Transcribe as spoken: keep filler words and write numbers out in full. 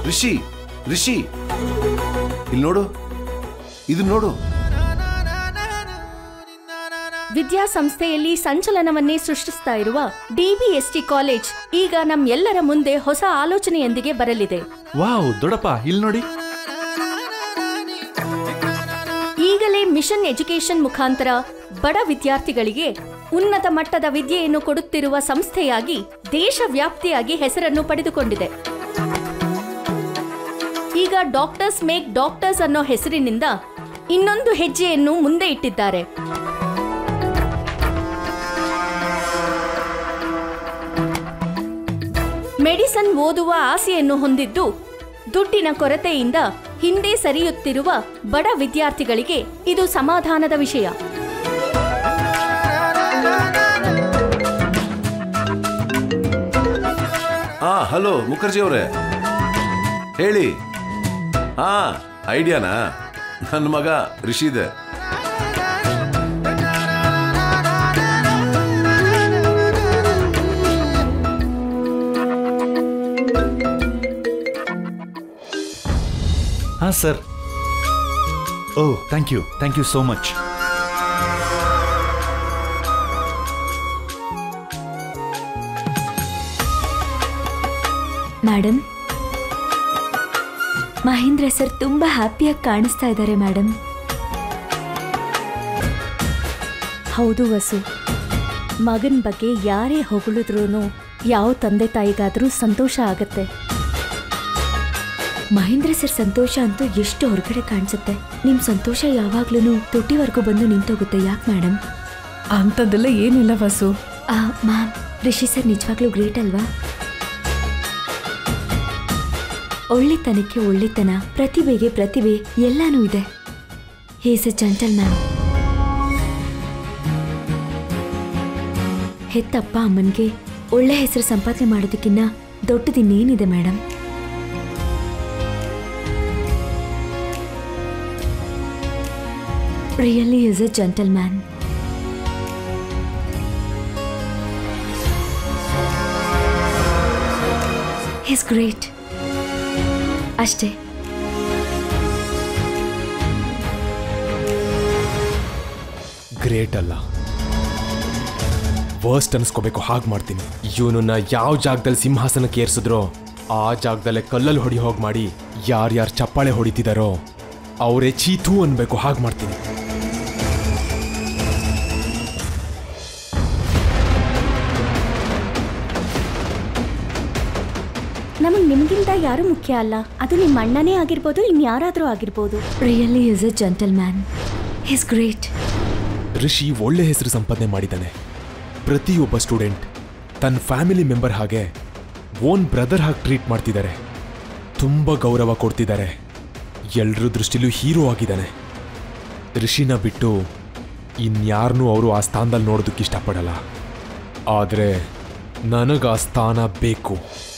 ರಿಷಿ ರಿಷಿ ಇಲ್ಲಿ ನೋಡು, ಇದು ನೋಡು. ವಿದ್ಯಾಸಂಸ್ಥೆಯಲ್ಲಿ ಸಂಚಲನವನ್ನೇ ಸೃಷ್ಟಿಸ್ತಾ ಇರುವ ಡಿಬಿಎಸ್ಟಿ ಕಾಲೇಜ್ ಈಗ ನಮ್ಮೆಲ್ಲರ ಮುಂದೆ ಹೊಸ ಆಲೋಚನೆಯೊಂದಿಗೆ ಬರಲಿದೆ. ವಾವ್, ದೊಡ್ಡಪ್ಪ ಇಲ್ಲಿ ನೋಡಿ. ಈಗಲೇ ಮಿಷನ್ ಎಜುಕೇಶನ್ ಮುಖಾಂತರ ಬಡ ವಿದ್ಯಾರ್ಥಿಗಳಿಗೆ ಉನ್ನತ ಮಟ್ಟದ ವಿದ್ಯೆಯನ್ನು ಕೊಡುತ್ತಿರುವ ಸಂಸ್ಥೆಯಾಗಿ ದೇಶವ್ಯಾಪ್ತಿಯಾಗಿ ಹೆಸರನ್ನು ಪಡೆದುಕೊಂಡಿದೆ. ಈಗ ಡಾಕ್ಟರ್ಸ್ ಮೇಕ್ ಡಾಕ್ಟರ್ಸ್ ಅನ್ನೋ ಹೆಸರಿನಿಂದ ಇನ್ನೊಂದು ಹೆಜ್ಜೆಯನ್ನು ಮುಂದೆ ಇಟ್ಟಿದ್ದಾರೆ. ಮೆಡಿಸನ್ ಓದುವ ಆಸೆಯನ್ನು ಹೊಂದಿದ್ದು ದುಡ್ಡಿನ ಕೊರತೆಯಿಂದ ಹಿಂದೆ ಸರಿಯುತ್ತಿರುವ ಬಡ ವಿದ್ಯಾರ್ಥಿಗಳಿಗೆ ಇದು ಸಮಾಧಾನದ ವಿಷಯ. ಹಾ, ಹಲೋ ಮುಖರ್ಜಿ ಅವರೇ, ಹೇಳಿ. ಹಾ, ಐಡಿಯಾನಾ? ನನ್ನ ಮಗ ರಿಷಿದೆ. ಹಾ sir. Oh, thank you thank you so much. Madam, Mahendra sir ತುಂಬಾ ಹ್ಯಾಪಿಯಾಗಿ ಕಾಣಿಸ್ತಾ ಇದ್ದಾರೆ ಮೇಡಮ್. ಹೌದು ವಸು, ಮಗನ ಬಗ್ಗೆ ಯಾರೇ ಹೊಗಳಿದ್ರೂ ಯಾವ ತಂದೆ ತಾಯಿಗಾದ್ರೂ ಸಂತೋಷ ಆಗತ್ತೆ. ಮಹೇಂದ್ರ ಸರ್ ಸಂತೋಷ ಅಂತೂ ಎಷ್ಟು ಹೊರಗಡೆ ಕಾಣಿಸುತ್ತೆ. ನಿಮ್ ಸಂತೋಷ ಯಾವಾಗ್ಲೂ ತುಟಿವರೆಗೂ ಬಂದು ನಿಂತೋಗುತ್ತೆ. ಯಾಕೆ ಮೇಡಮ್? ಅಂಥದ್ದೆಲ್ಲ ಏನಿಲ್ಲ ವಸು. ಮ್ಯಾಮ್, ರಿಷಿ ಸರ್ ನಿಜವಾಗ್ಲೂ ಗ್ರೇಟ್ ಅಲ್ವಾ? ಒಳ್ಳೆತನಕ್ಕೆ ಒಳ್ಳೆತನ, ಪ್ರತಿಭೆಗೆ ಪ್ರತಿಭೆ ಎಲ್ಲಾನು ಇದೆ. He is a gentleman. ಹೆತ್ತಪ್ಪ ಅಮ್ಮನ್ಗೆ ಒಳ್ಳೆ ಹೆಸರು ಸಂಪಾದನೆ ಮಾಡೋದಕ್ಕಿನ್ನ ದೊಡ್ಡದಿನ್ನೇನಿದೆ madam? Really is a gentleman. He's great. ಅಷ್ಟೇ. ಗ್ರೇಟ್ ಅಲ್ಲ, ವರ್ಸ್ಟ್ ಅನ್ಸ್ಕೋಬೇಕು. ಹಾಗೆ ಮಾಡ್ತೀನಿ. ಇವನನ್ನ ಯಾವ ಜಾಗದಲ್ಲಿ ಸಿಂಹಾಸನಕ್ಕೆ ಏರ್ಸಿದ್ರೋ ಆ ಜಾಗದಲ್ಲೇ ಕಲ್ಲಲ್ಲಿ ಹೊಡಿ ಹೋಗಿ ಮಾಡಿ ಯಾರ್ಯಾರು ಚಪ್ಪಾಳೆ ಹೊಡಿತಿದಾರೋ ಅವರೇ ಚೀತು ಅನ್ಬೇಕು. ಹಾಗೆ ಮಾಡ್ತೀನಿ. ನಮಗೆ ನಿಮಗಿಂತ ಯಾರು ಮುಖ್ಯ ಅಲ್ಲ. ಅದು ನಿಮ್ಮ ಅಣ್ಣನೇ ಆಗಿರ್ಬೋದು, ಇನ್ಯಾರಾದರೂ ಆಗಿರ್ಬೋದು. Really is a gentleman. He's great. Rishi ಒಳ್ಳೆ ಹೆಸರು ಸಂಪಾದನೆ ಮಾಡಿದ್ದಾನೆ. ಪ್ರತಿಯೊಬ್ಬ ಸ್ಟೂಡೆಂಟ್ ತನ್ನ ಫ್ಯಾಮಿಲಿ ಮೆಂಬರ್ ಹಾಗೆ ಓನ್ ಬ್ರದರ್ ಹಾಗೆ ಟ್ರೀಟ್ ಮಾಡ್ತಿದ್ದಾರೆ. ತುಂಬ ಗೌರವ ಕೊಡ್ತಿದ್ದಾರೆ. ಎಲ್ಲರ ದೃಷ್ಟಿಲೂ ಹೀರೋ ಆಗಿದ್ದಾನೆ. ರಿಷಿನ ಬಿಟ್ಟು ಇನ್ಯಾರನ್ನೂ ಅವರು ಆ ಸ್ಥಾನದಲ್ಲಿ ನೋಡೋದಕ್ಕೆ ಇಷ್ಟಪಡಲ್ಲ. ಆದರೆ ನನಗೆ ಆ ಸ್ಥಾನ ಬೇಕು.